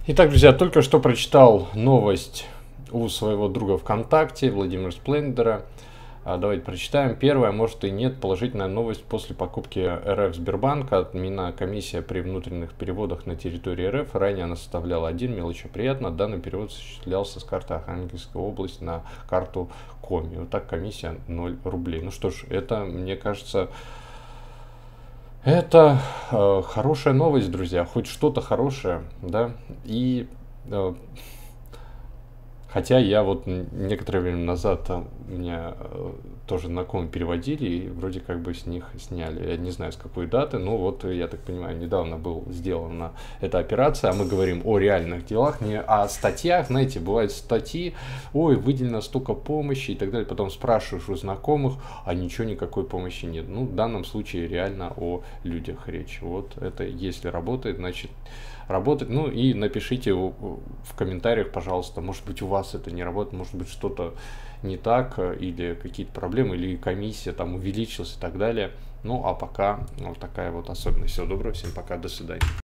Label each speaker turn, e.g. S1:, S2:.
S1: Итак, друзья, только что прочитал новость у своего друга ВКонтакте, Владимира Сплендера. Давайте прочитаем. Первая, может и нет, положительная новость. После покупки РФ Сбербанка отменена комиссия при внутренних переводах на территории РФ. Ранее она составляла 1, мелочь приятно. Данный перевод осуществлялся с карты Архангельской области на карту Коми. Вот так комиссия 0 рублей. Ну что ж, это, мне кажется, это хорошая новость, друзья. Хоть что-то хорошее, да. И хотя я вот некоторое время назад у меня тоже знакомые переводили, и вроде как бы с них сняли. Я не знаю, с какой даты, но вот, я так понимаю, недавно была сделана эта операция, а мы говорим о реальных делах, не о статьях. Знаете, бывают статьи, ой, выделено столько помощи и так далее, потом спрашиваешь у знакомых, а ничего, никакой помощи нет. Ну, в данном случае реально о людях речь. Вот это, если работает, значит работать. Ну и напишите в комментариях, пожалуйста, может быть у вас это не работает, может быть что-то не так, или какие-то проблемы, или комиссия там увеличилась и так далее. Ну а пока вот такая вот особенность. Всего доброго, всем пока, до свидания.